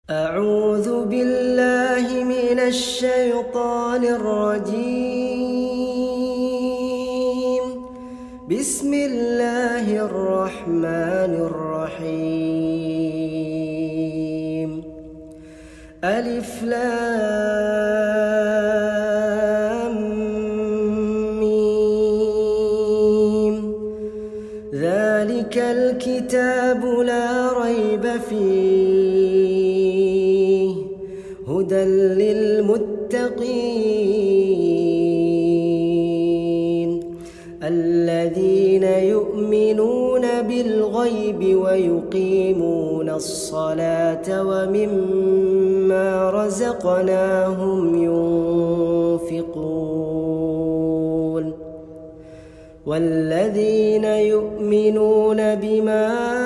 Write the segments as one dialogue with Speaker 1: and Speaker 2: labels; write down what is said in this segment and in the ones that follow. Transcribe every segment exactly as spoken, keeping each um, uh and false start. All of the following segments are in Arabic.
Speaker 1: أعوذ بالله من الشيطان الرجيم. بسم الله الرحمن الرحيم. ألف لام ميم. ذلك الكتاب لا ريب فيه هدى للمتقين الذين يؤمنون بالغيب ويقيمون الصلاة ومما رزقناهم ينفقون والذين يؤمنون بما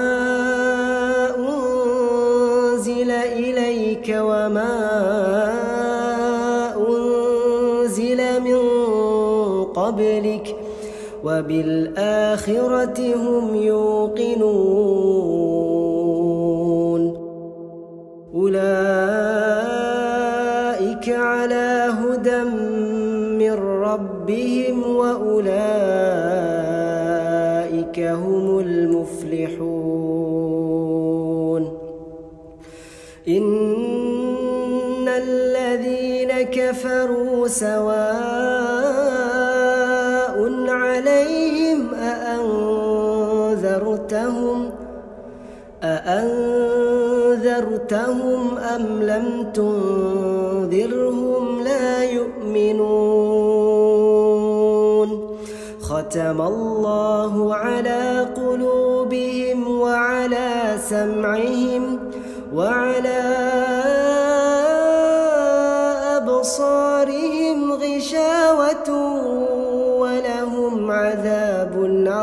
Speaker 1: أنزل إليك وما أنزل من قبلك وبالآخرة هم يوقنون أولئك على هدى من ربهم وأولئك هم المفلحون. إن الذين كفروا سواء عليهم أأنذرتهم أأنذرتهم أم لم تنذرهم لا يؤمنون. ختم الله على قلوبهم وعلى سمعهم وعلى أبصارهم غشاوة ولهم عذاب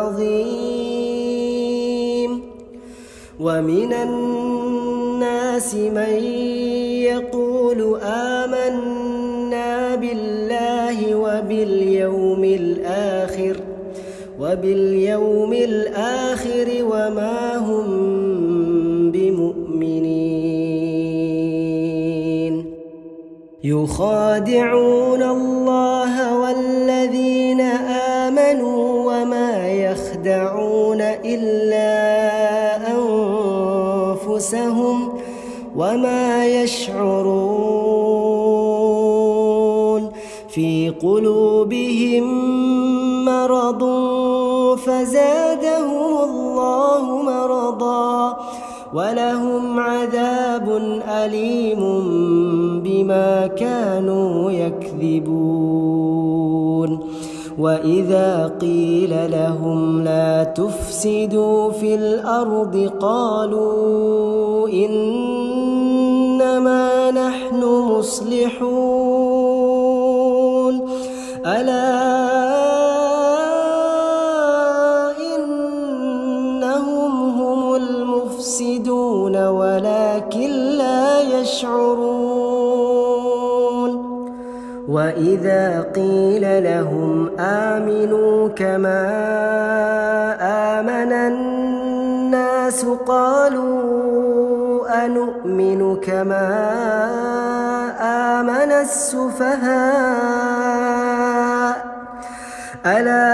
Speaker 1: عظيم. ومن الناس من يقول آمنا بالله وباليوم الآخر وباليوم الآخر وما هم بمؤمنين. يخادعون الله والذين آمنوا وما يخدعون إلا أنفسهم وما يشعرون. في قلوبهم مرض فزادهم الله مرضا ولهم عذاب أليم بما كانوا يكذبون. وإذا قيل لهم لا تفسدوا في الأرض قالوا إنما نحن مصلحون ألا إنهم هم المفسدون ولكن لا يشعرون. وإذا قيل لهم آمنوا كما آمن الناس قالوا أنؤمن كما آمن السفهاء ألا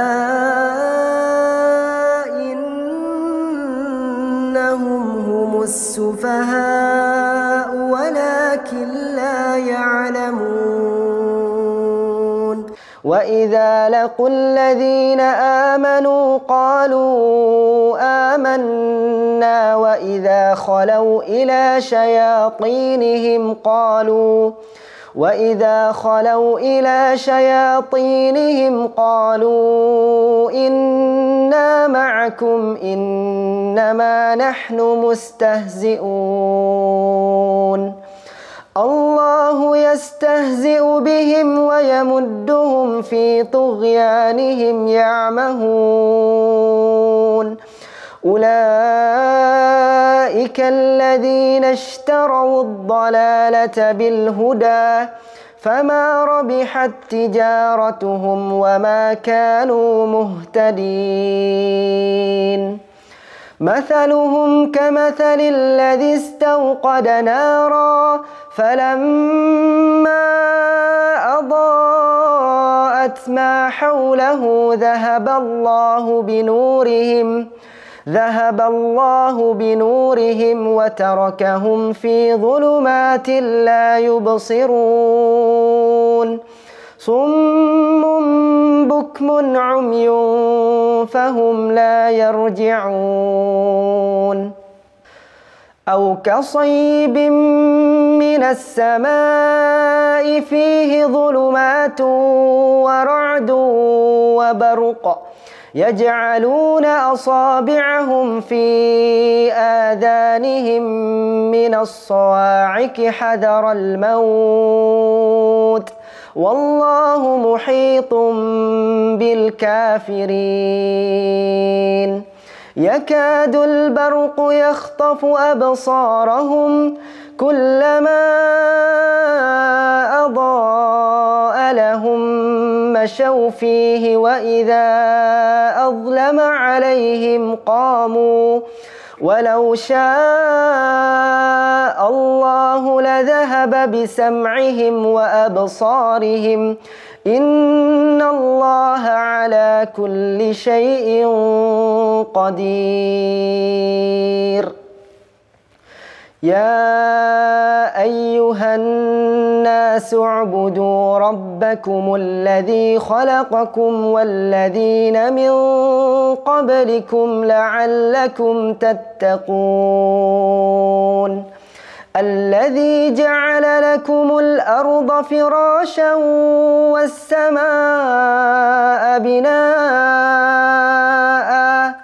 Speaker 1: إنهم هم السفهاء ولكن لا يعلمون. وإذا لقوا الذين آمنوا قالوا آمنا وإذا خلوا إلى شياطينهم قالوا وإذا خلوا إلى شياطينهم قالوا إنا معكم إنما نحن مستهزئون. الله يستهزئ بهم ويمدهم في طغيانهم يعمهون. أولئك الذين اشتروا الضلالة بالهدى فما ربحت تجارتهم وما كانوا مهتدين. مثلهم كمثل الذي استوقد نارا فلما أضاءت ما حوله ذهب الله بنورهم ذهب الله بنورهم وتركهم في ظلمات لا يبصرون صم بكم عمي فهم لا يرجعون أو كصيب من السماء فيه ظلمات ورعد وبرق يجعلون أصابعهم في آذانهم من الصواعق حذر الموت والله محيط بالكافرين يكاد البرق يخطف أبصارهم كلما أضاء لهم مشوا فيه وإذا أظلم عليهم قاموا ولو شاء الله لذهب بسمعهم وأبصارهم إن الله على كل شيء قدير يا أيها الناس اعبدوا ربكم الذي خلقكم والذين من قبلكم لعلكم تتقون الذي جعل لكم الأرض فراشا والسماء بناء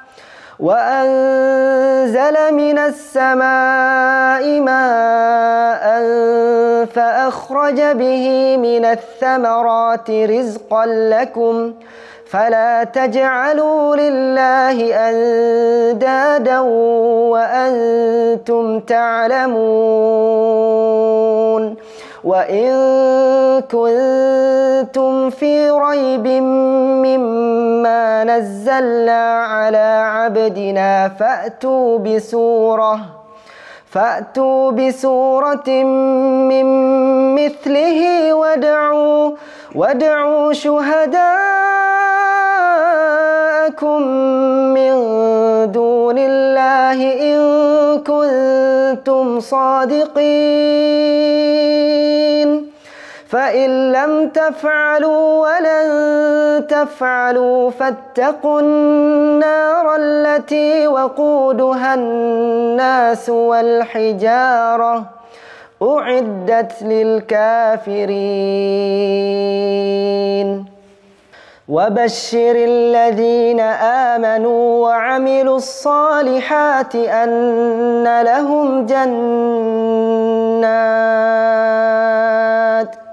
Speaker 1: وأنزل من السماء ماء فأخرج به من الثمرات رزقا لكم فلا تجعلوا لله أندادا وأنتم تعلمون وإن كنتم في ريب مما نزلنا على عبدنا فأتوا بسورة فأتوا بسورة من مثله وادعوا وادعوا شهداءكم من دون الله إن كنتم صادقين فإن لم تفعلوا ولن تفعلوا فاتقوا النار التي وقودها الناس والحجارة أعدت للكافرين وبشر الذين آمنوا وعملوا الصالحات أن لهم جنات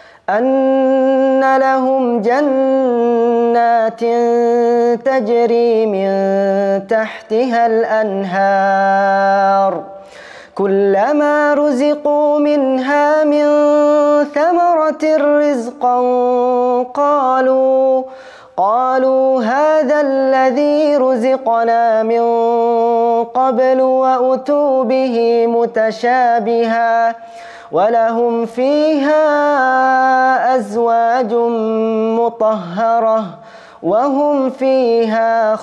Speaker 1: أن لهم جنات تجري من تحتها الأنهار كلما رزقوا منها من ثمرة رزقا قالوا قالوا هذا الذي رزقنا من قبل وأتوا به متشابها ولهم فيها أزواج مطهرة وهم فيها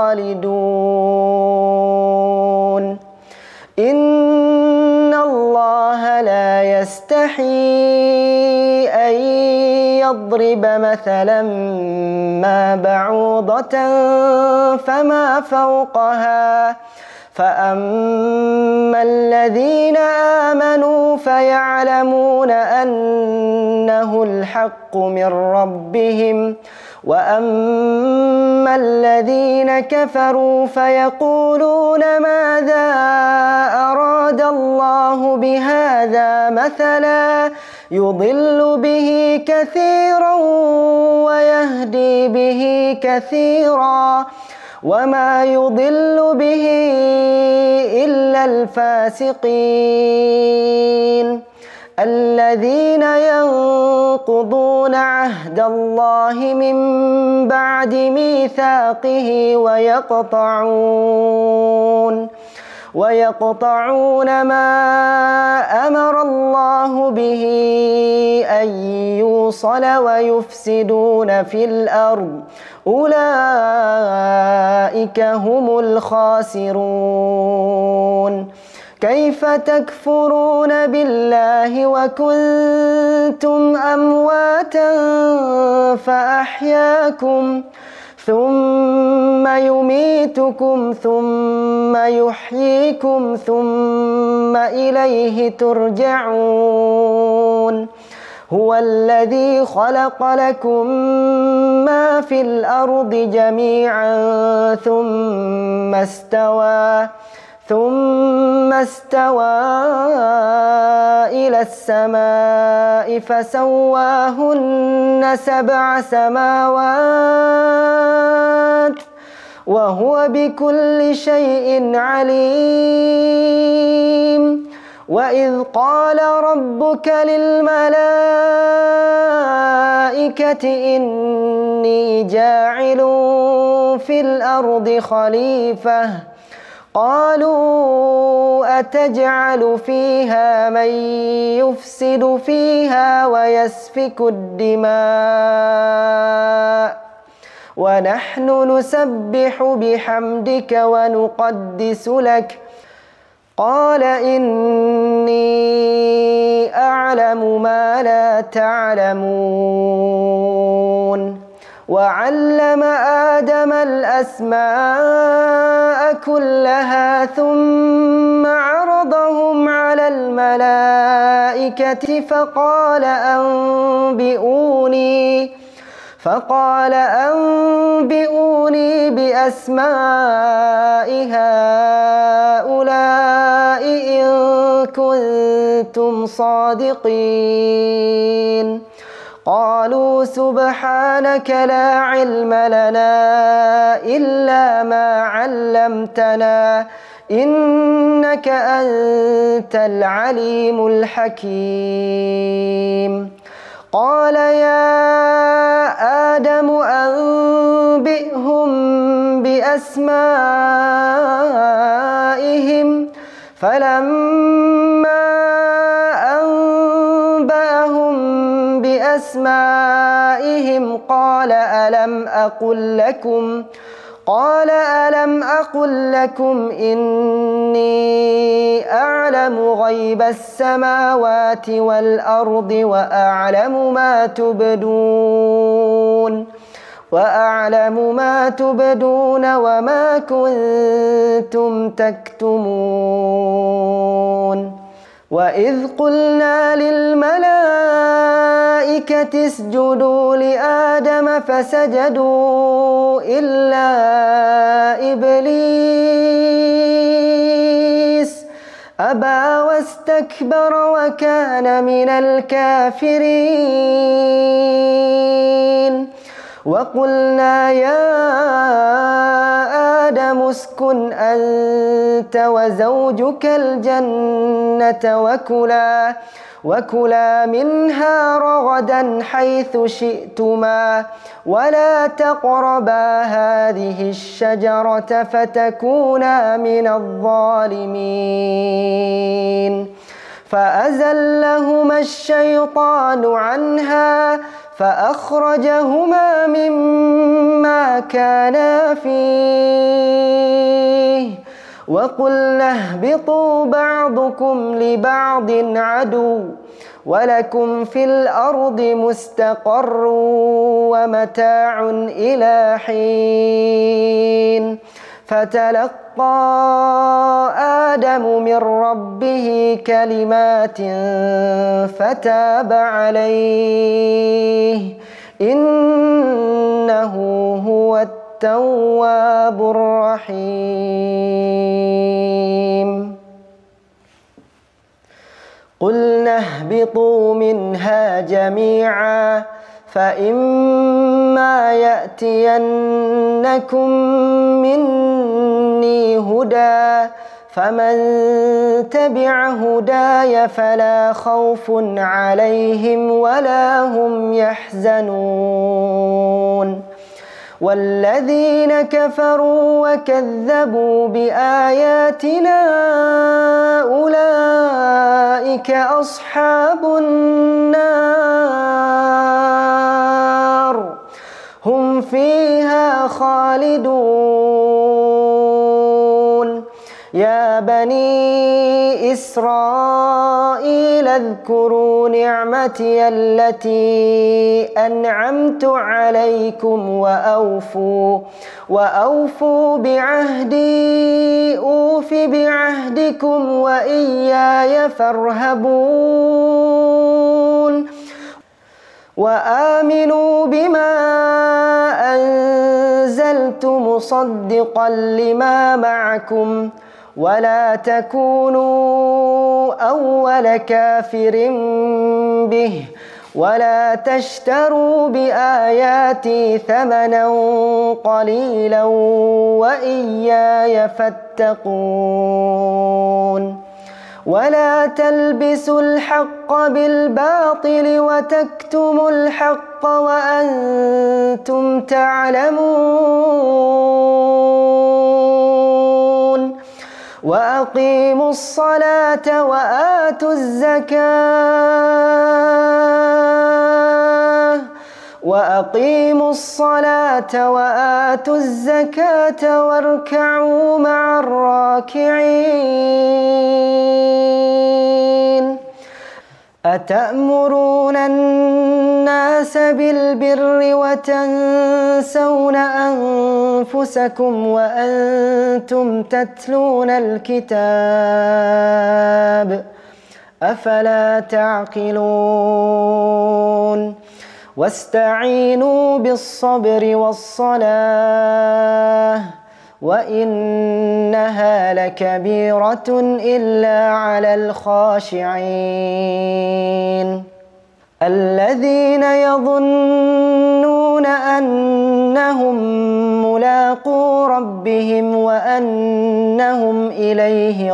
Speaker 1: خالدون إن الله لا يستحيي أن يضرب مثلا ما بعوضة فما فوقها فأما الذين آمنوا فيعلمون أنه الحق من ربهم وأما الذين كفروا فيقولون ماذا أراد الله بهذا مثلا يضل به كثيرا ويهدي به كثيرا وما يضل به إلا الفاسقين الذين ينقضون عهد الله من بعد ميثاقه ويقطعون ويقطعون ما أمر الله به أن يوصل ويفسدون في الأرض أولئك هم الخاسرون. كيف تكفرون بالله وكنتم أمواتا فأحياكم ثم يميتكم ثم يحييكم ثم إليه ترجعون. هو الذي خلق لكم ما في الأرض جميعا ثم استوى ثم استوى إلى السماء فسواهن سبع سماوات وهو بكل شيء عليم. وإذ قال ربك للملائكة إني جاعل في الأرض خليفة قالوا أتجعل فيها من يفسد فيها ويسفك الدماء ونحن نسبح بحمدك ونقدس لك قال إني أعلم ما لا تعلمون. وعلم آدم الأسماء كلها ثم عرضهم على الملائكة فقال أنبئوني فقال أنبئوني بأسماء هؤلاء إن كنتم صادقين. قالوا سبحانك لا علم لنا إلا ما علمتنا إنك أنت العليم الحكيم. قال يا آدم أنبئهم بأسمائهم فلما أنبأهم بأسمائهم قال ألم أقل لكم قال ألم أقل لكم إني أعلم غيب السماوات والأرض وأعلم ما تبدون وأعلم ما تبدون وما كنتم تكتمون. وإذ قلنا للملائكة اسجدوا لآدم فسجدوا إلا إبليس أبى واستكبر وكان من الكافرين. وقلنا يا آدم اسكن أنت وزوجك الجنة وكلا وكلا منها رغدا حيث شئتما ولا تقربا هذه الشجرة فتكونا من الظالمين. فأزلهما الشيطان عنها فأخرجهما مما كانا فيه وقلنا اهبطوا بعضكم لبعض عدو ولكم في الأرض مستقر ومتاع إلى حين. فتلقى آدم من ربه كلمات فتاب عليه إنه هو التواب الرحيم. قلنا اهبطوا منها جميعا فإما يأتينكم مني هدى فمن تبع هداي فلا خوف عليهم ولا هم يحزنون والذين كفروا وكذبوا بآياتنا أولئك أصحاب النار هم فيها خالدون يا بني إسرائيل اذكروا نعمتي التي أنعمت عليكم وأوفوا وأوفوا بعهدي أوف بعهدكم وإياي فارهبون وآمنوا بما أنزلت مصدقا لما معكم ولا تكونوا أول كافر به ولا تشتروا بآياتي ثمنا قليلا وإياي فاتقون ولا تلبسوا الحق بالباطل وتكتموا الحق وأنتم تعلمون وأقيموا الصلاة وآتوا الزكاة وأقيموا الصلاة وآتوا الزكاة واركعوا مع الراكعين أتأمرون الناس بالبر وتنسون أنفسكم وأنتم تتلون الكتاب أفلا تعقلون واستعينوا بالصبر والصلاة وإنها لكبيرة إلا على الخاشعين الذين يظنون أنهم ملاقو ربهم وأنهم إليه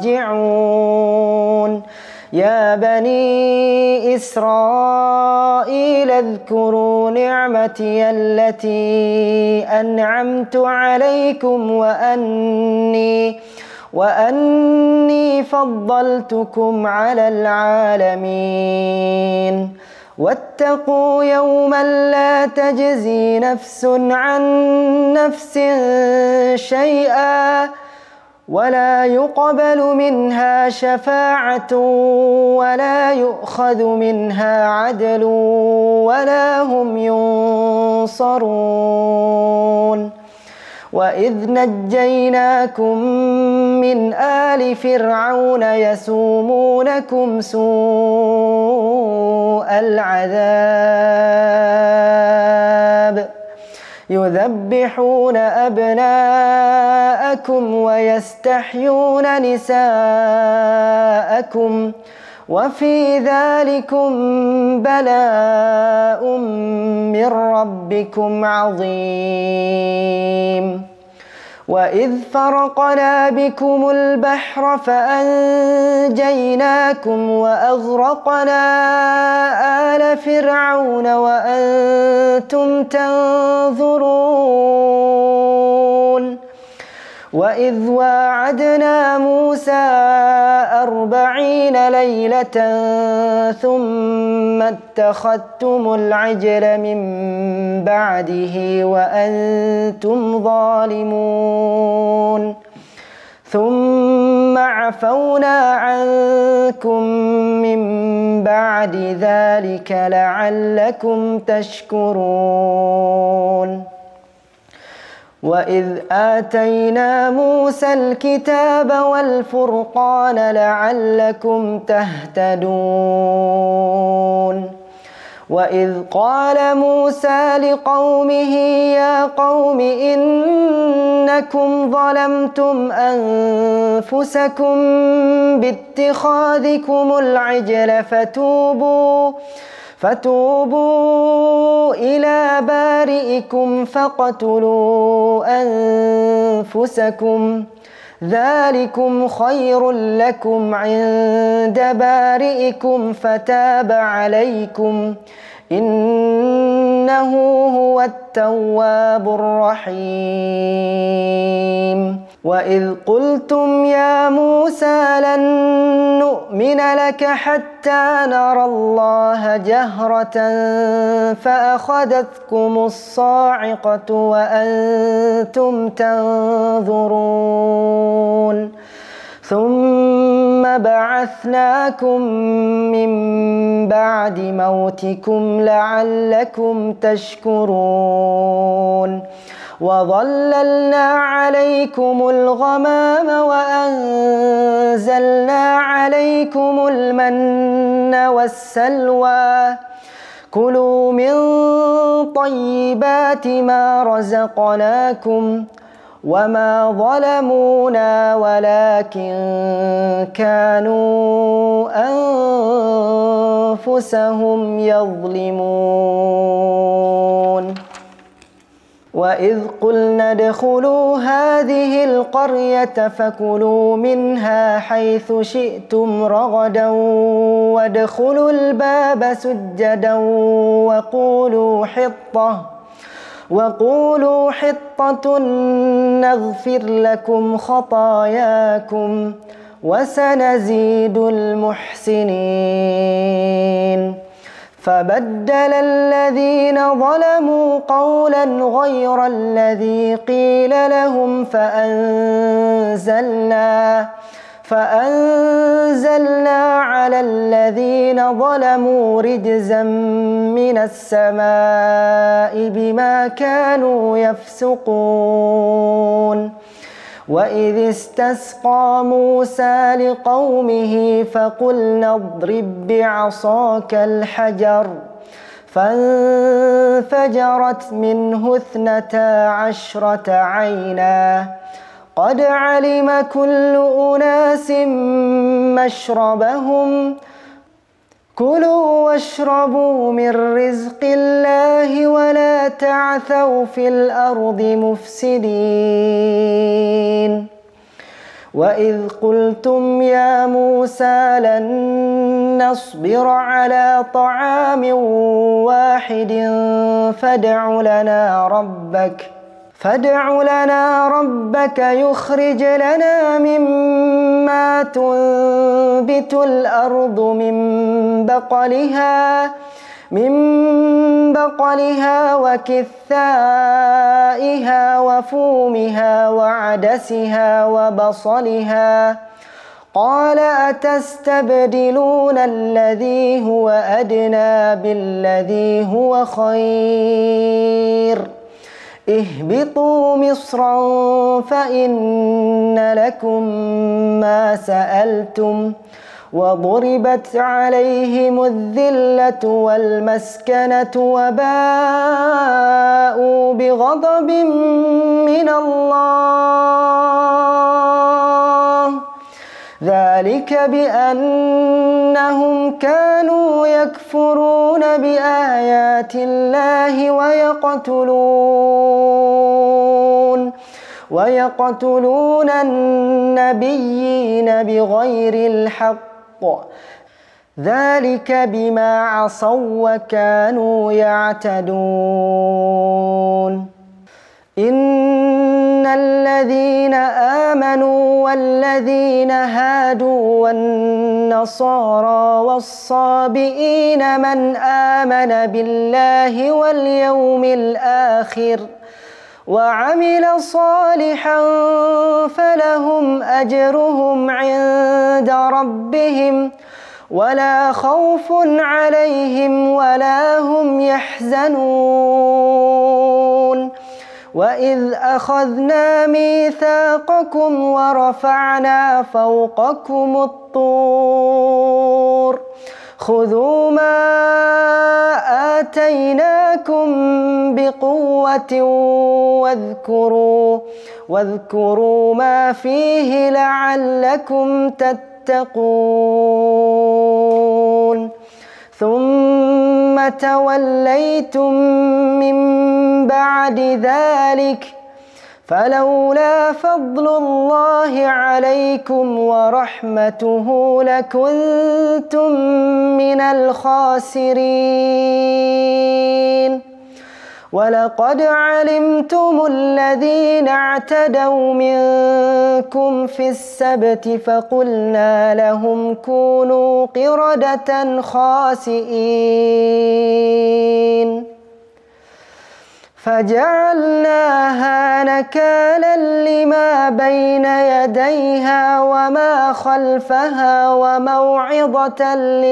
Speaker 1: راجعون يا بني إسرائيل اذكروا نعمتي التي أنعمت عليكم وأني وأني فضلتكم على العالمين واتقوا يوما لا تجزي نفس عن نفس شيئا ولا يقبل منها شفاعة ولا يؤخذ منها عدل ولا هم ينصرون وإذ نجيناكم من آل فرعون يسومونكم سوء العذاب يذبحون أبناءكم ويستحيون نساءكم وفي ذلكم بلاء من ربكم عظيم وإذ فرقنا بكم البحر فأنجيناكم وأغرقنا آل فرعون وأنتم تنظرون وإذ واعدنا موسى أربعين ليلة ثم اتخذتم العجل من بعده وأنتم ظالمون ثم عفونا عنكم من بعد ذلك لعلكم تشكرون وإذ آتينا موسى الكتاب والفرقان لعلكم تهتدون وإذ قال موسى لقومه يا قوم إنكم ظلمتم أنفسكم باتخاذكم العجل فتوبوا فتوبوا إلى بارئكم فاقتلوا أنفسكم ذلكم خير لكم عند بارئكم فتاب عليكم إنه هو التواب الرحيم. وإذ قلتم يا موسى لن نؤمن لك حتى نرى الله جهرة فأخذتكم الصاعقة وأنتم تنظرون ثم بعثناكم من بعد موتكم لعلكم تشكرون وظللنا عليكم الغمام وأنزلنا عليكم المن والسلوى كلوا من طيبات ما رزقناكم وما ظلمونا ولكن كانوا أنفسهم يظلمون. وإذ قلنا ادخلوا هذه القرية فكلوا منها حيث شئتم رغدا وادخلوا الباب سجدا وقولوا حطة وقولوا حطة نغفر لكم خطاياكم وسنزيد المحسنين. فبدل الذين ظلموا قولا غير الذي قيل لهم فأنزلنا فأنزلنا على الذين ظلموا رجزا من السماء بما كانوا يفسقون. وإذ استسقى موسى لقومه فقلنا اضرب بعصاك الحجر فانفجرت منه اثنتا عشرة عينا قد علم كل أناس مشربهم كلوا واشربوا من رزق الله ولا تعثوا في الأرض مفسدين. وإذ قلتم يا موسى لن نصبر على طعام واحد فادع لنا ربك فادع لنا ربك يخرج لنا مما تنبت الأرض من بقلها من بقلها وكثائها وفومها وعدسها وبصلها قال أتستبدلون الذي هو أدنى بالذي هو خير اهبطوا مصرا فإن لكم ما سألتم وضربت عليهم الذلة والمسكنة وباءوا بغضب من الله ذلك بأنهم كانوا يكفرون بآيات الله ويقتلون ويقتلون النبيين بغير الحق ذلك بما عصوا وكانوا يعتدون. إن الذين آمنوا والذين هادوا والنصارى والصابئين من آمن بالله واليوم الآخر وعمل صالحا فلهم أجرهم عند ربهم ولا خوف عليهم ولا هم يحزنون. وإذ أخذنا ميثاقكم ورفعنا فوقكم الطور خذوا ما آتيناكم بقوة واذكروا واذكروا ما فيه لعلكم تتقون. ثم توليتم من بعد ذلك فلولا فضل الله عليكم ورحمته لكنتم من الخاسرين. ولقد علمتم الذين اعتدوا منكم في السبت فقلنا لهم كونوا قردة خاسئين فجعلناها نكالا لما بين يديها وما خلفها وموعظة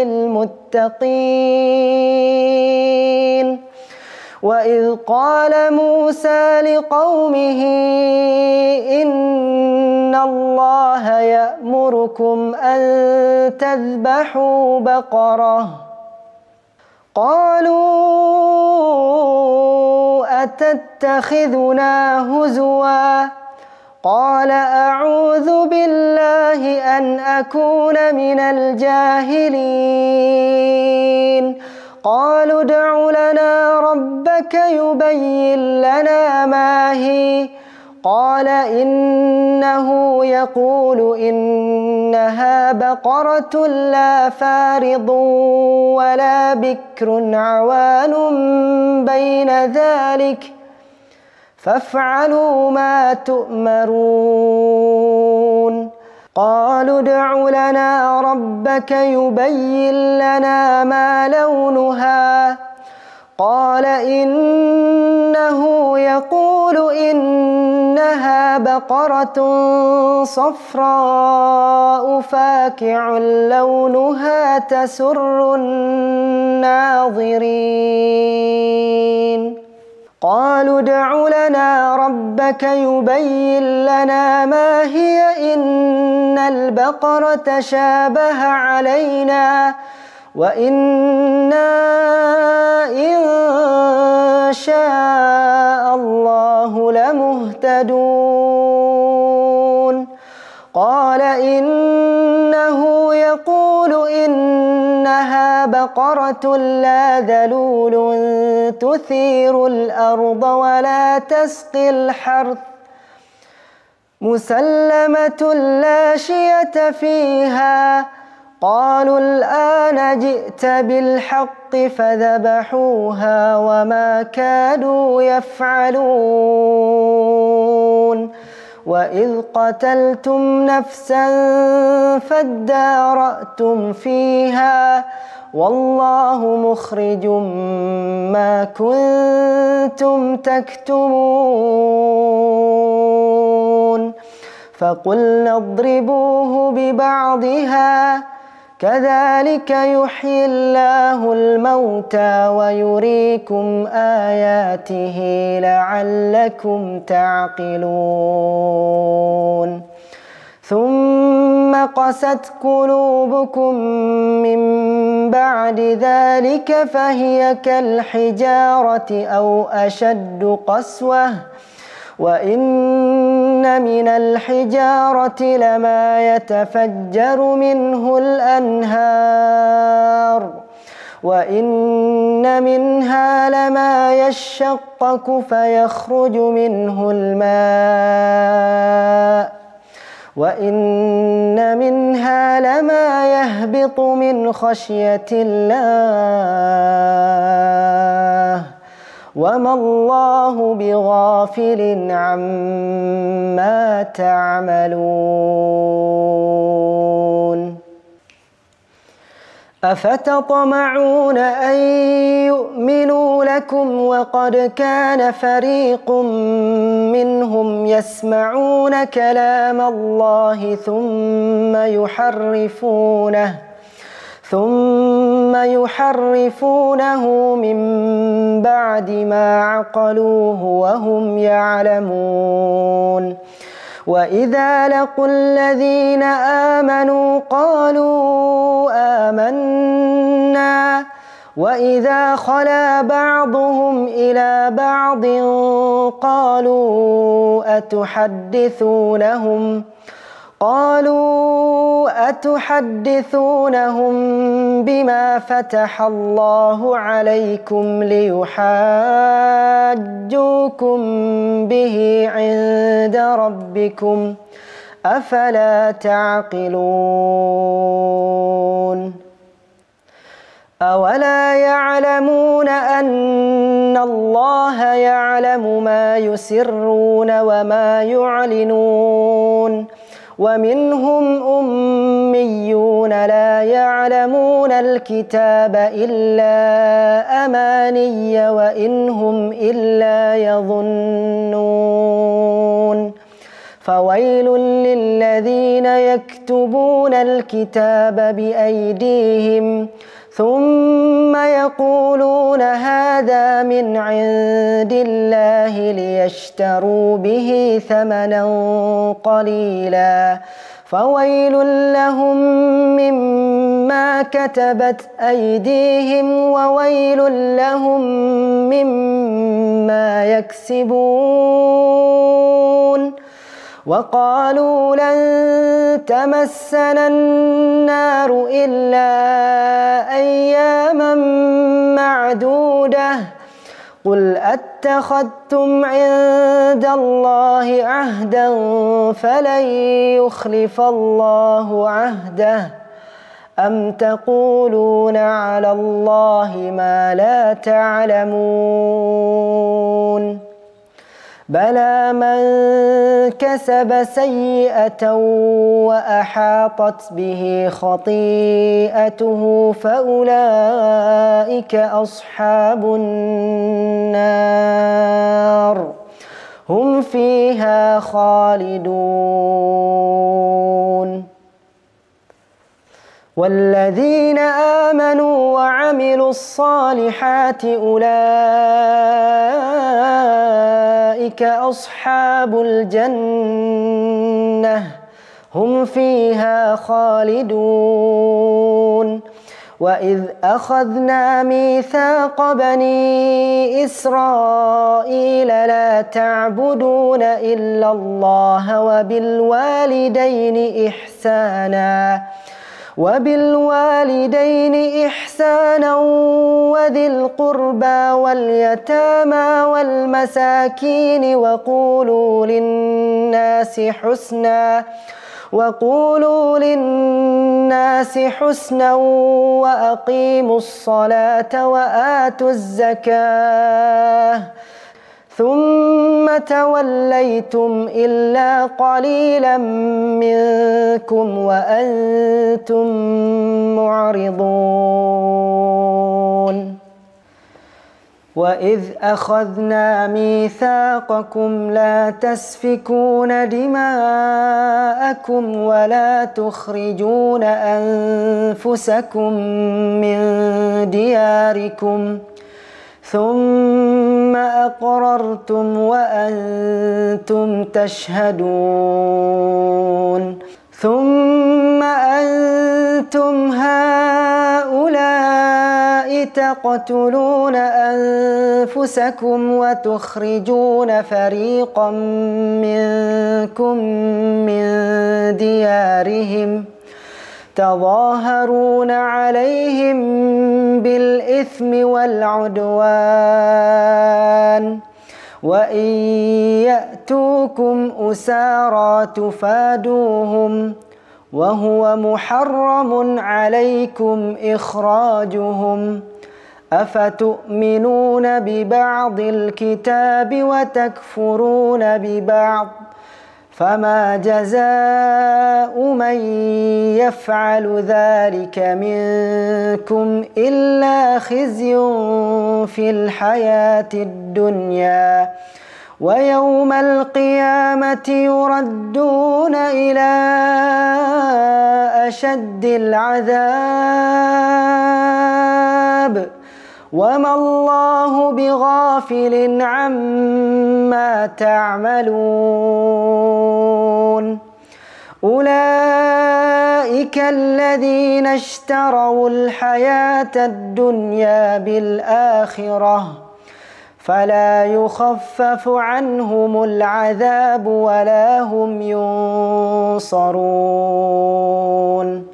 Speaker 1: للمتقين. وإذ قال موسى لقومه إن الله يأمركم أن تذبحوا بقرة قالوا أتتخذنا هزوا قال أعوذ بالله أن أكون من الجاهلين. قالوا ادع لنا ربك يبين لنا ما هي قال إنه يقول إنها بقرة لا فارض ولا بكر عوان بين ذلك فافعلوا ما تؤمرون. قالوا ادع لنا ربك يبين لنا ما لونها قال إنه يقول إنها بقرة صفراء فاكع لونها تسر الناظرين. قالوا ادع لنا ربك يبين لنا ما هي إن البقرة شابه علينا وإنا إن شاء الله لمهتدون. قال إنه يقول إنها بقرة لا ذلول تثير الأرض ولا تسقي الحرث مسلمة لا شية فيها. قالوا الآن جئت بالحق فذبحوها وما كادوا يفعلون. وإذ قتلتم نفسا فادارأتم فيها والله مخرج ما كنتم تكتمون. فقلنا اضربوه ببعضها كذلك يحيي الله الموتى ويريكم آياته لعلكم تعقلون. ثم قست قلوبكم من بعد ذلك فهي كالحجارة أو أشد قسوة وإن من الحجارة لما يتفجر منه الأنهار وإن منها لما يشقق فيخرج منه الماء وإن منها لما يهبط من خشية الله وما الله بغافل عما تعملون. أفتطمعون أن يؤمنوا لكم وقد كان فريق منهم يسمعون كلام الله ثم يحرفونه ثم يحرفونه من بعد ما عقلوه وهم يعلمون. وإذا لقوا الذين آمنوا قالوا آمنا وإذا خلا بعضهم إلى بعض قالوا أتحدثونهم قالوا أتحدثونهم بما فتح الله عليكم ليحاجوكم به عند ربكم أفلا تعقلون أولا يعلمون أن الله يعلم ما يسرون وما يعلنون ومنهم أميون لا يعلمون الكتاب إلا أماني وإن هم إلا يظنون فويل للذين يكتبون الكتاب بأيديهم ثم يقولون هذا من عند الله ليشتروا به ثمنا قليلا فويل لهم مما كتبت أيديهم وويل لهم مما يكسبون وقالوا لن تمسنا النار إلا أياما معدودة قل أتخذتم عند الله عهدا فلن يخلف الله عهده أم تقولون على الله ما لا تعلمون بلى من كسب سيئة وأحاطت به خطيئته فأولئك أصحاب النار هم فيها خالدون والذين آمنوا وعملوا الصالحات أولئك أصحاب الجنة هم فيها خالدون وإذ أخذنا ميثاق بني إسرائيل لا تعبدون إلا الله وبالوالدين إحسانا وبالوالدين إحسانا وذي القربى واليتامى والمساكين وقولوا للناس حسنا وقولوا للناس حسنا وأقيموا الصلاة وآتوا الزكاة ثم توليتم إلا قليلا منكم وأنتم معرضون وإذ أخذنا ميثاقكم لا تسفكون دماءكم ولا تخرجون أنفسكم من دياركم ثم أقررتم وأنتم تشهدون ثم أنتم هؤلاء تقتلون أنفسكم وتخرجون فريقا منكم من ديارهم تظاهرون عليهم بالإثم والعدوان وإن يأتوكم أسارى تفادوهم وهو محرم عليكم إخراجهم أفتؤمنون ببعض الكتاب وتكفرون ببعض فما جزاء من يفعل ذلك منكم إلا خزي في الحياة الدنيا ويوم القيامة يردون إلى أشد العذاب وما الله بغافل عما تعملون أولئك الذين اشتروا الحياة الدنيا بالآخرة فلا يخفف عنهم العذاب ولا هم ينصرون.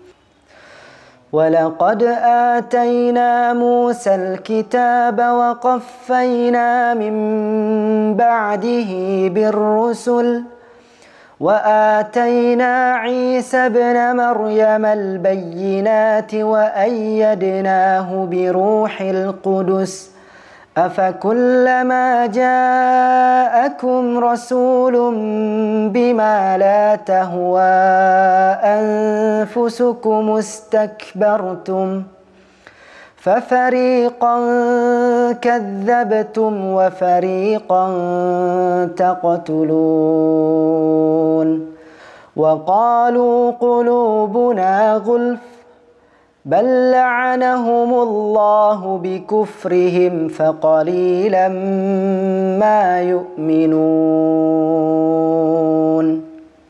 Speaker 1: ولقد آتينا موسى الكتاب وقفينا من بعده بالرسل وآتينا عيسى ابن مريم البينات وأيدناه بروح القدس أفكلما جاءكم رسول بما لا تهوى أنفسكم استكبرتم ففريقا كذبتم وفريقا تقتلون. وقالوا قلوبنا غلف بل لعنهم الله بكفرهم فقليلا ما يؤمنون.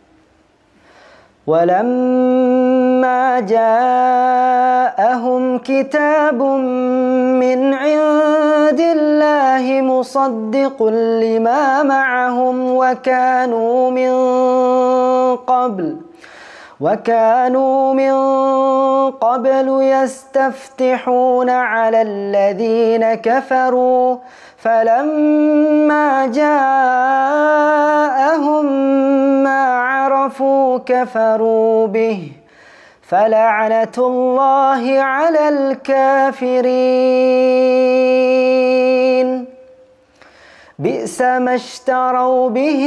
Speaker 1: ولما جاءهم كتاب من عند الله مصدق لما معهم وكانوا من قبل وكانوا من قبل يستفتحون على الذين كفروا فلما جاءهم ما عرفوا كفروا به فلعنة الله على الكافرين. بئس ما اشتروا به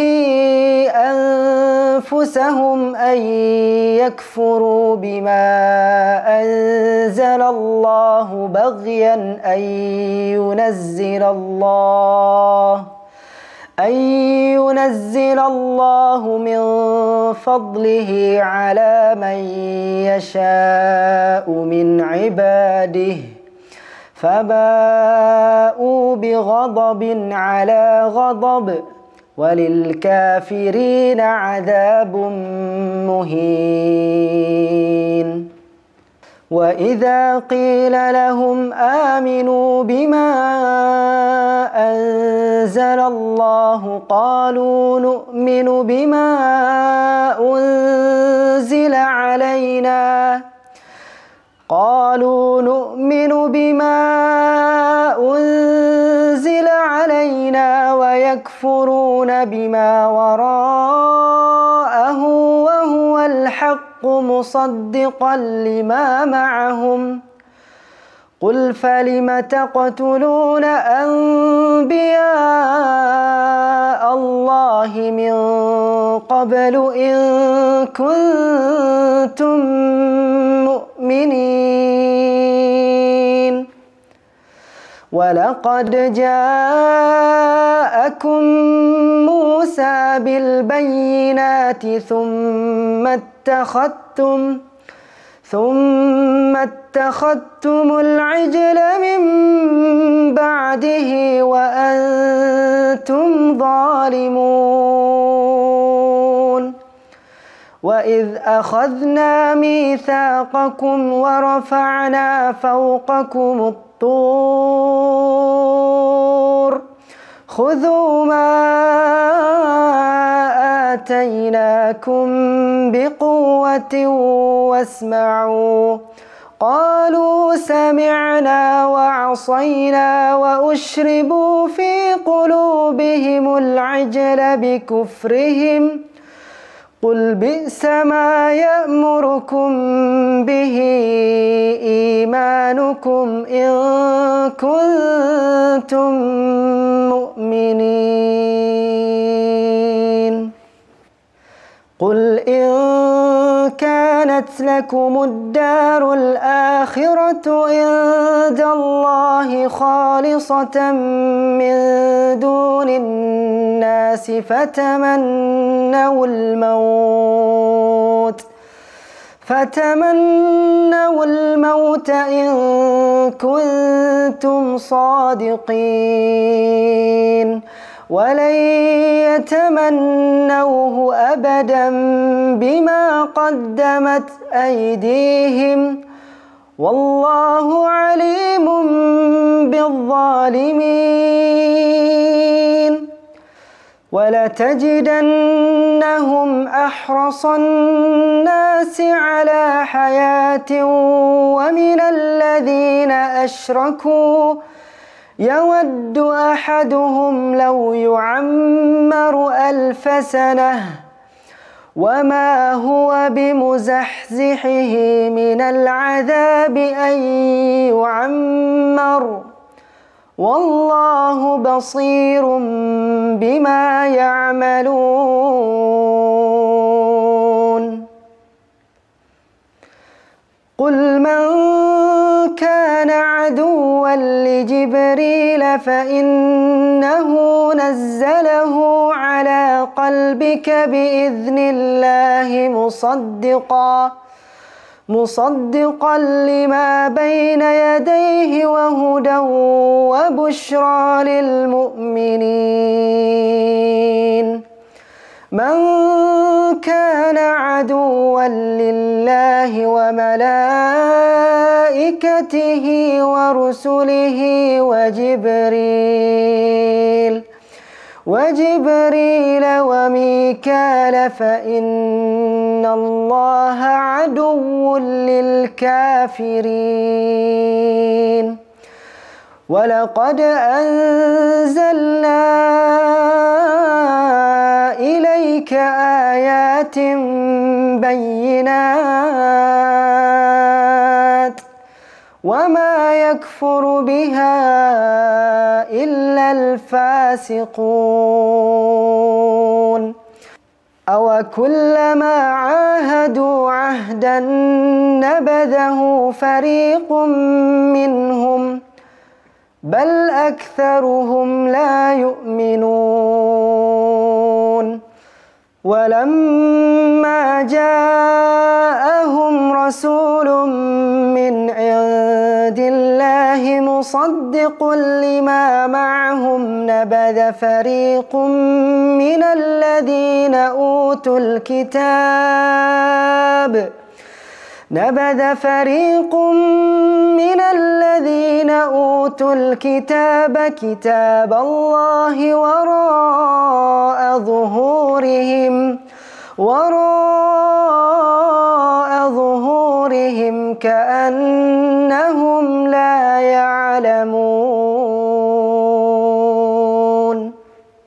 Speaker 1: أنفسهم أن يكفروا بما أنزل الله بغيا أن ينزل الله أن ينزل الله من فضله على من يشاء من عباده فباءوا بغضب على غضب وللكافرين عذاب مهين. وإذا قيل لهم آمنوا بما أنزل الله قالوا نؤمن بما أنزل علينا قالوا نؤمن بما أنزل علينا ويكفرون بما وراءه وهو الحق مصدقا لما معهم قل فلم تقتلون أنبياء الله من قبل إن كنتم مؤمنين. ولقد جاءكم موسى بالبينات ثم اتخذتم ثم اتخذتم العجل من بعده وأنتم ظالمون. وإذ أخذنا ميثاقكم ورفعنا فوقكم الطور خذوا ما آتيناكم بقوة واسمعوا قالوا سمعنا وعصينا وأشربوا في قلوبهم العجل بكفرهم قل بئس ما يأمركم به إيمانكم إن كنتم مؤمنين. قل إن كانت لكم الدار الآخرة عند الله خالصة من دون الناس فتمنوا الموت فتمنوا الموت إن كنتم صادقين ولن يتمنوه أبدا بما قدمت أيديهم والله عليم بالظالمين ولتجدنهم أحرص الناس على حياة ومن الذين أشركوا يود أحدهم لو يعمر ألف سنة وما هو بمزحزحه من العذاب أن يعمر والله بصير بما يعملون قل من كان عدوا لجبريل فإنه نزله على قلبك بإذن الله مصدقا مصدقا لما بين يديه وهدى وبشرى للمؤمنين من كان عدوا لله وملائكته ورسله وجبريل وجبريل وميكال فإن الله عدو للكافرين ولقد أنزلنا إليك آيات بينات وما يكفر بها إلا الفاسقون أو كلما عاهدوا عهدا نبذه فريق منهم بل أكثرهم لا يؤمنون ولما جاءهم رسول من عند الله مصدق لما معهم نبذ فريق من الذين أوتوا الكتاب نبذ فريق من الذين أوتوا الكتاب كتاب الله وراء ظهورهم وراء ظهورهم كأنهم لا يعلمون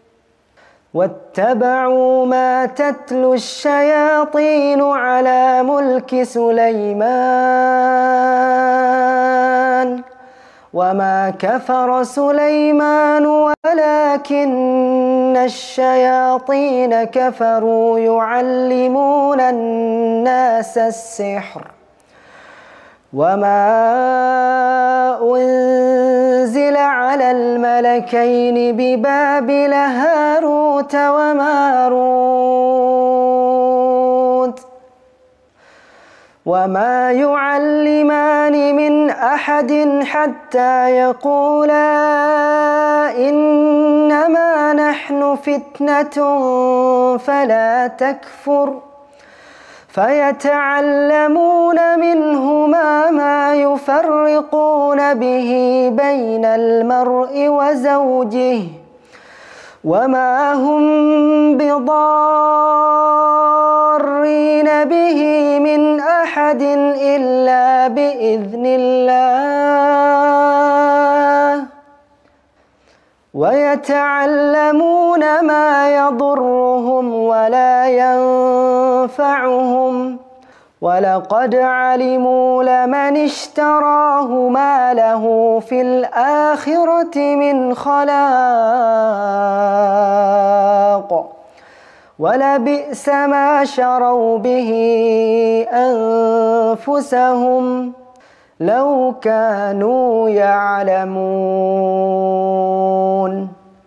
Speaker 1: واتبعوا ما تتلو الشياطين على ملك سليمان وما كفر سليمان ولكن الشياطين كفروا يعلمون الناس السحر وما أنزل على الملكين ببابل هاروت وماروت وما يعلمان من أحد حتى يقولا إنما نحن فتنة فلا تكفر فيتعلمون منهما ما يفرقون به بين المرء وزوجه وما هم بضارين به من أحد إلا بإذن الله ويتعلمون ما يضرهم ولا ينفعهم ولقد علموا لمن اشتراه ما له في الآخرة من خلاق ولبئس ما شروا به أنفسهم لو كانوا يعلمون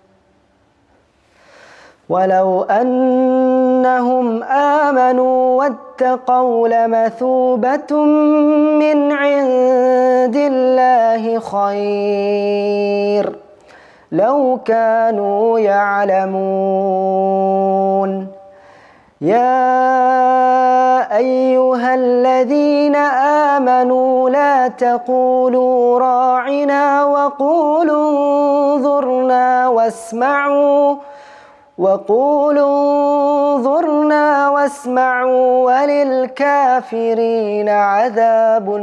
Speaker 1: ولو أنهم آمنوا واتقوا لمثوبة من عند الله خير لو كانوا يعلمون يا أيها الذين آمنوا لا تقولوا راعنا وقولوا انظرنا واسمعوا وقولوا انظرنا واسمعوا وللكافرين عذاب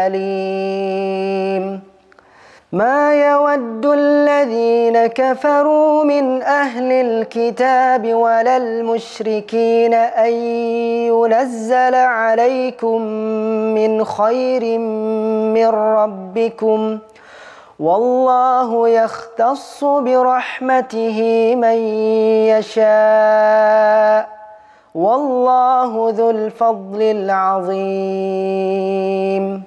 Speaker 1: أليم. ما يود الذين كفروا من أهل الكتاب ولا المشركين أن ينزل عليكم من خير من ربكم، والله يختص برحمته من يشاء، والله ذو الفضل العظيم.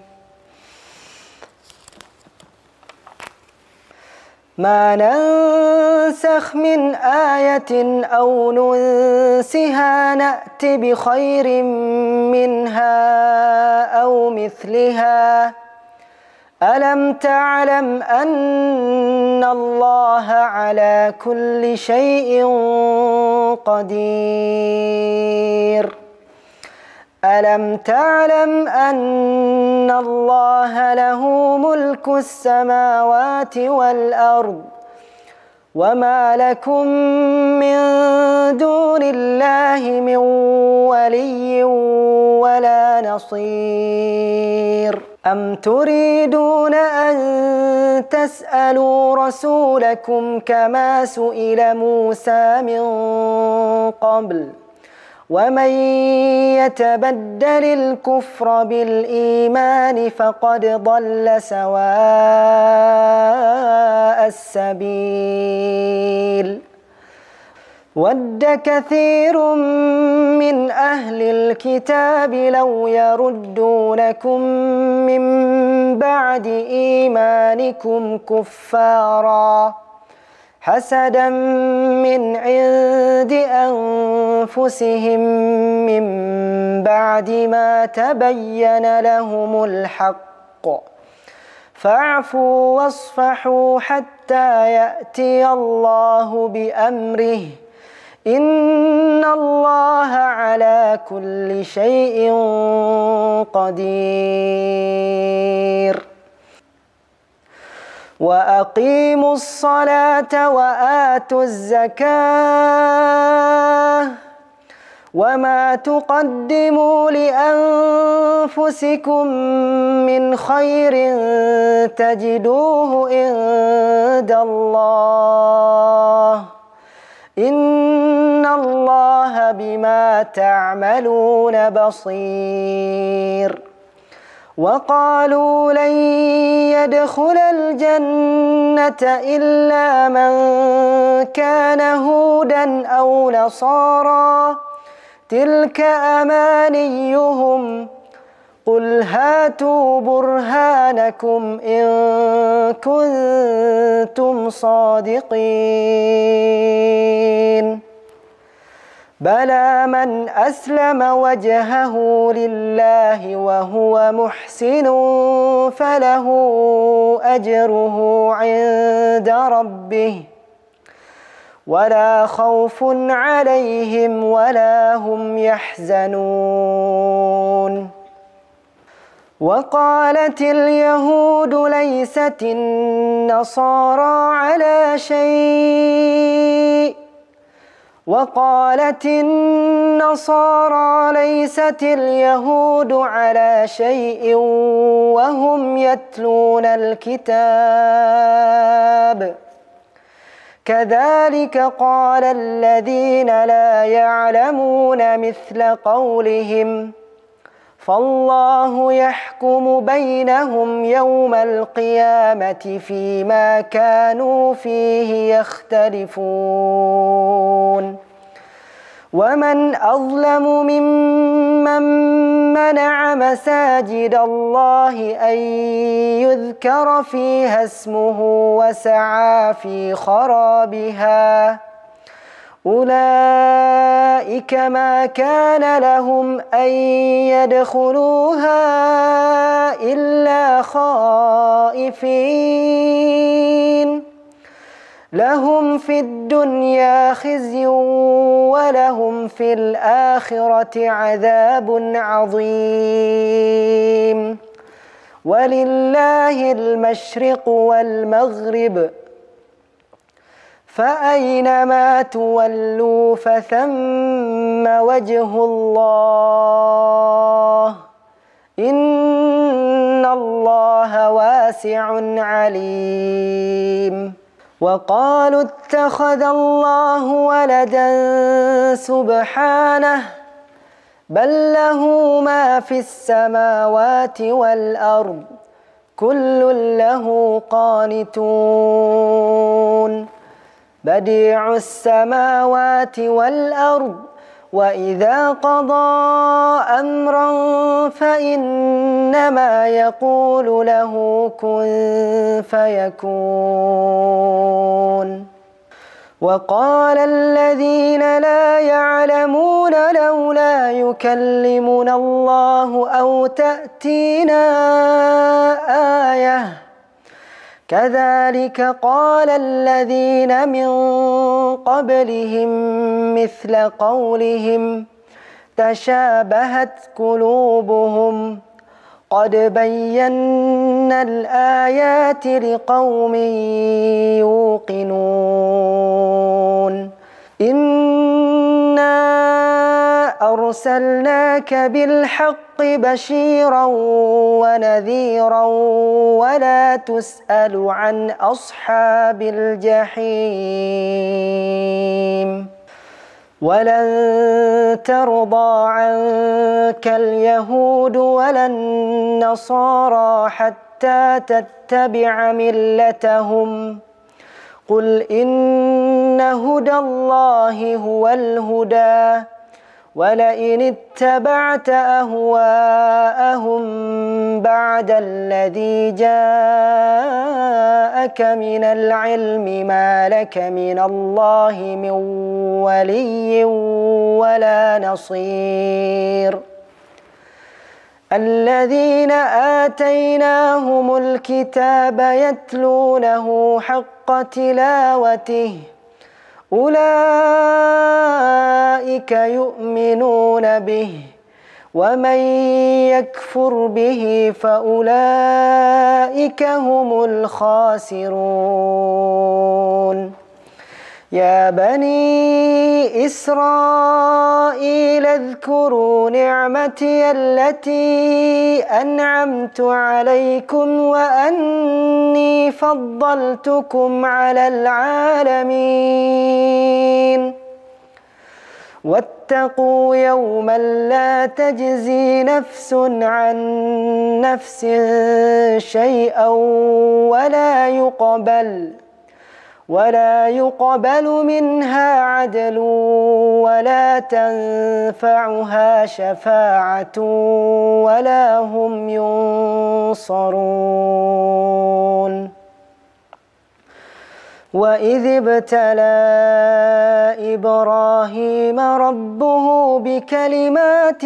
Speaker 1: ما ننسخ من آية أو ننسها نأت بخير منها أو مثلها. ألم تعلم أن الله على كل شيء قدير؟ ألم تعلم أن الله له ملك السماوات والأرض وما لكم من دون الله من ولي ولا نصير؟ أم تريدون أن تسألوا رسولكم كما سئل موسى من قبل؟ ومن يتبدل الكفر بالإيمان فقد ضل سواء السبيل. ود كثير من أهل الكتاب لو يردونكم من بعد إيمانكم كفارا حسدا من عند أنفسهم من بعد ما تبين لهم الحق، فاعفوا واصفحوا حتى يأتي الله بأمره، إن الله على كل شيء قدير. وأقيموا الصلاة وآتوا الزكاة وما تقدموا لأنفسكم من خير تجدوه عند الله، إن الله بما تعملون بصير. وقالوا لن يدخل الجنة إلا من كان هودا أو نصارى تلك أمانيهم قل هاتوا برهانكم إن كنتم صادقين. بلى من أسلم وجهه لله وهو محسن فله أجره عند ربه ولا خوف عليهم ولا هم يحزنون. وقالت اليهود ليست النصارى على شيء وقالت النصارى ليست اليهود على شيء وهم يتلون الكتاب كذلك قال الذين لا يعلمون مثل قولهم فالله يحكم بينهم يوم القيامة فيما كانوا فيه يختلفون. ومن أظلم ممن منع مساجد الله أن يذكر فيها اسمه وسعى في خرابها أولئك ما كان لهم أن يدخلوها إلا خائفين لهم في الدنيا خزي ولهم في الآخرة عذاب عظيم ولله المشرق والمغرب فأينما تولوا فثم وجه الله إن الله واسع عليم. وقالوا اتخذ الله ولدا سبحانه بل له ما في السماوات والأرض كل له قانتون بديع السماوات والأرض وإذا قضى أمرا فإنما يقول له كن فيكون. وقال الذين لا يعلمون لولا يكلمنا الله أو تأتينا آية كذلك قال الذين من قبلهم مثل قولهم تشابهت قلوبهم قد بينا الآيات لقوم يوقنون. إنا أرسلناك بالحق بشيرا ونذيرا ولا تسأل عن أصحاب الجحيم. ولن ترضى عنك اليهود ولا النصارى حتى تتبع ملتهم قل إن هدى الله هو الهدى ولئن اتبعت أهواءهم بعد الذي جاءك من العلم ما لك من الله من ولي ولا نصير. الذين آتيناهم الكتاب يتلونه حق تلاوته أولئك يؤمنون به ومن يكفر به فأولئك هم الخاسرون. يا بني إسرائيل اذكروا نعمتي التي أنعمت عليكم وأني فضلتكم على العالمين. واتقوا يوما لا تجزي نفس عن نفس شيئا ولا يقبل ولا يقبل منها عدل ولا تنفعها شفاعة ولا هم ينصرون. وإذ ابتلى إبراهيم ربه بكلمات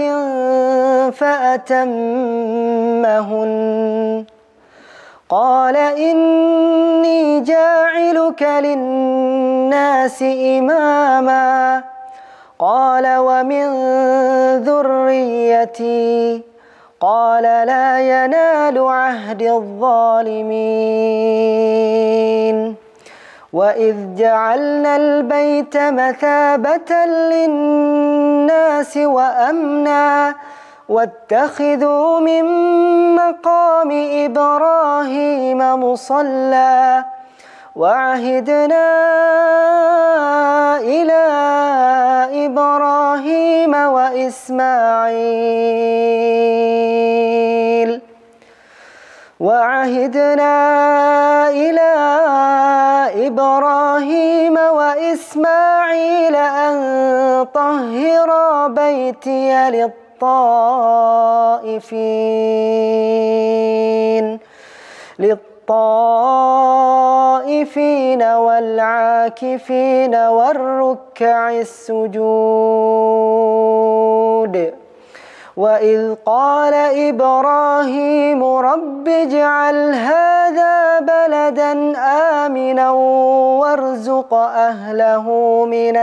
Speaker 1: فأتمهن قال إني جاعلك للناس إماما قال ومن ذريتي قال لا ينال عهد الظالمين. وإذ جعلنا البيت مثابة للناس وأمنا واتخذوا من مقام إبراهيم مصلى وعهدنا إلى إبراهيم وإسماعيل وعهدنا إلى إبراهيم وإسماعيل أن طهرا بيتي للطائفين للطائفين والعاكفين والركع السجود. وإذ قال إبراهيم رب اجعل هذا بلدا آمنا وارزق أهله من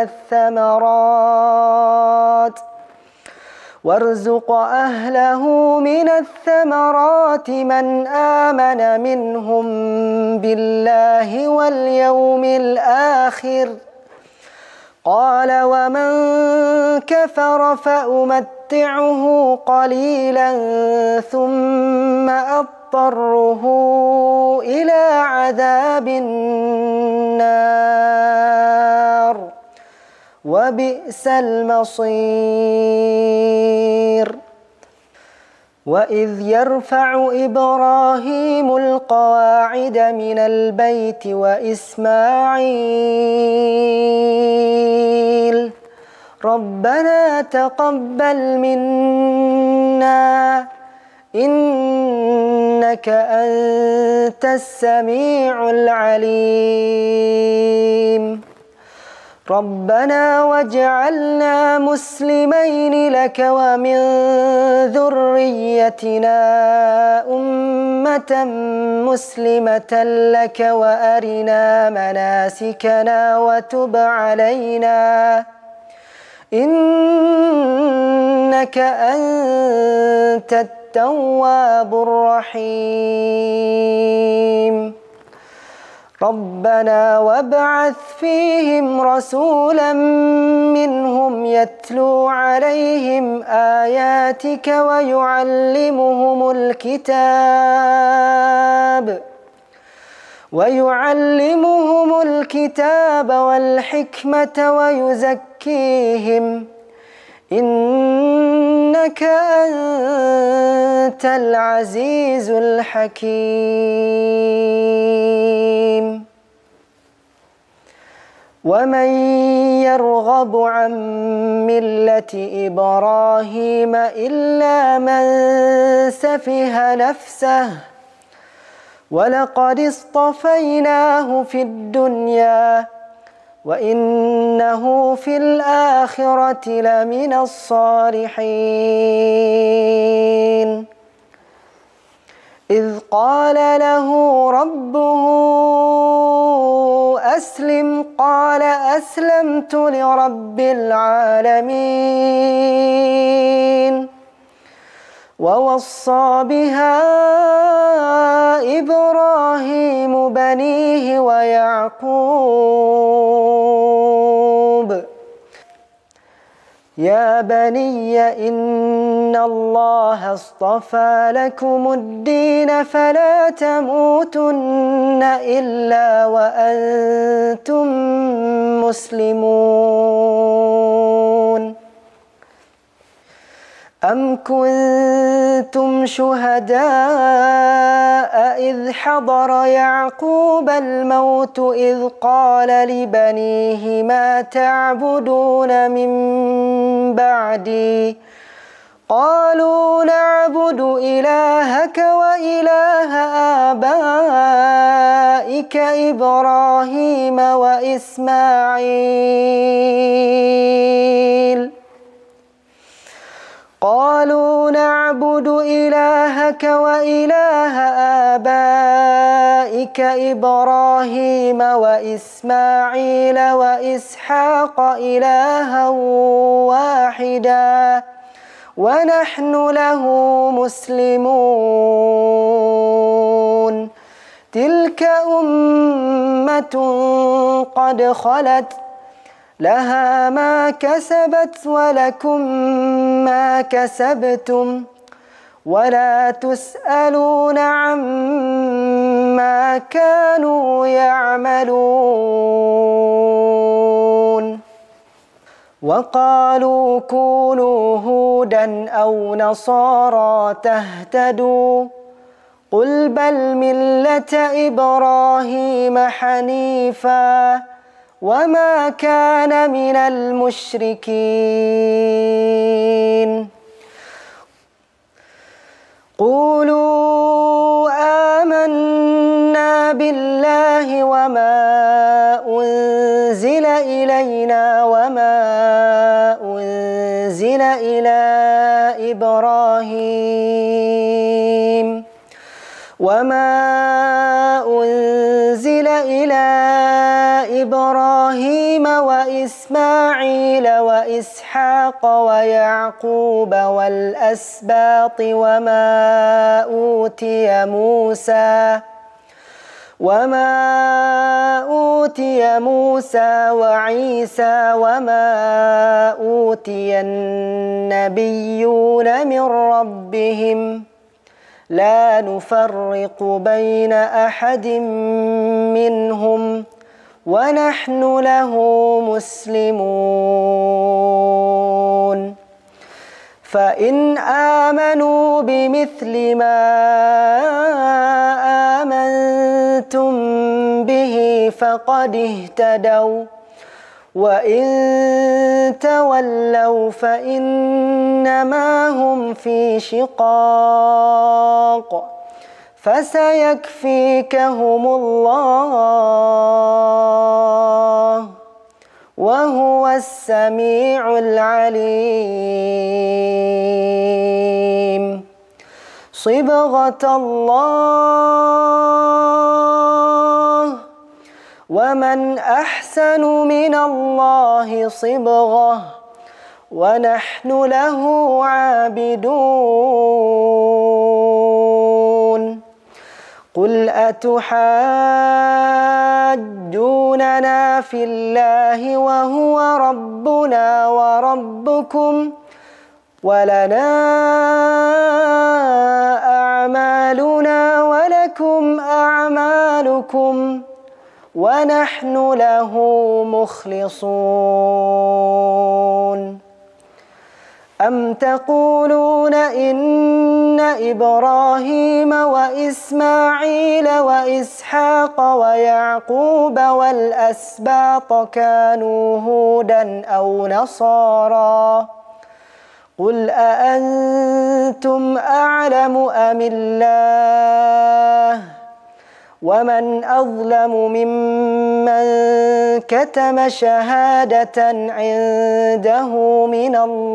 Speaker 1: الثمرات وارزق أهله من الثمرات من آمن منهم بالله واليوم الآخر قال ومن كفر فأمتعه قليلا ثم أضطره إلى عذاب النار وبئس المصير وإذ يرفع إبراهيم القواعد من البيت وإسماعيل ربنا تقبل منا إنك أنت السميع العليم ربنا واجعلنا مسلمين لك ومن ذريتنا أمة مسلمة لك وأرنا مناسكنا وتب علينا إنك أنت التواب الرحيم ربنا وابعث فيهم رسولا منهم يتلو عليهم آياتك ويعلمهم الكتاب ويعلمهم الكتاب والحكمة ويزكيهم إنك أنت العزيز الحكيم ومن يرغب عن ملة إبراهيم إلا من سفه نفسه ولقد اصطفيناه في الدنيا وإنه في الآخرة لمن الصالحين إذ قال له ربه أسلم قال أسلمت لرب العالمين ووصى بها إبراهيم بنيه ويعقوب يا بني إن الله اصطفى لكم الدين فلا تموتن إلا وأنتم مسلمون أم كنتم شهداء إذ حضر يعقوب الموت إذ قال لبنيه ما تعبدون من بعدي قالوا نعبد إلهك وإله آبائك إبراهيم وإسماعيل قالوا نعبد إلهك وإله آبائك إبراهيم وإسماعيل وإسحاق إلها واحدا ونحن له مسلمون تلك أمة قد خلت لها ما كسبت ولكم ما كسبتم ولا تسألون عما كانوا يعملون وقالوا كونوا هودا أو نصارى تهتدوا قل بل ملة إبراهيم حنيفا وما كان من المشركين قولوا آمنا بالله وما أنزل إلينا وما أنزل إلى إبراهيم وما أنزل إلى إبراهيم وإسماعيل وإسحاق ويعقوب والأسباط وما أوتي موسى وما أوتي موسى وعيسى وما أوتي النبيون من ربهم لا نفرق بين أحد منهم ونحن له مسلمون فإن آمنوا بمثل ما آمنتم به فقد اهتدوا وإن تولوا فإنما هم في شقاق فسيكفيكهم الله وهو السميع العليم صبغة الله ومن أحسن من الله صبغة ونحن له عابدون قل أتحاجوننا في الله وهو ربنا وربكم ولنا أعمالنا ولكم أعمالكم ونحن له مخلصون أم تقولون إن إبراهيم وإسماعيل وإسحاق ويعقوب والأسباط كانوا هودا أو نصارى قل أأنتم أعلم أم الله ومن أظلم ممن كتم شهادة عنده من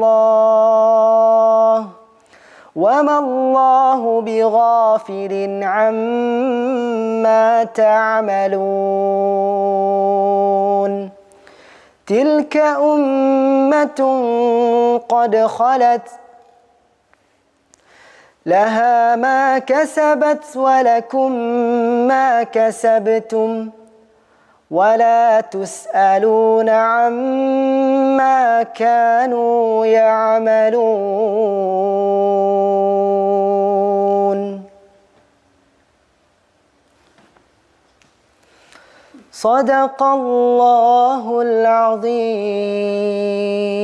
Speaker 1: الله وما الله بغافل عما تعملون تلك أمة قد خلت لها ما كسبت ولكم ما كسبتم ولا تسألون عما كانوا يعملون صدق الله العظيم.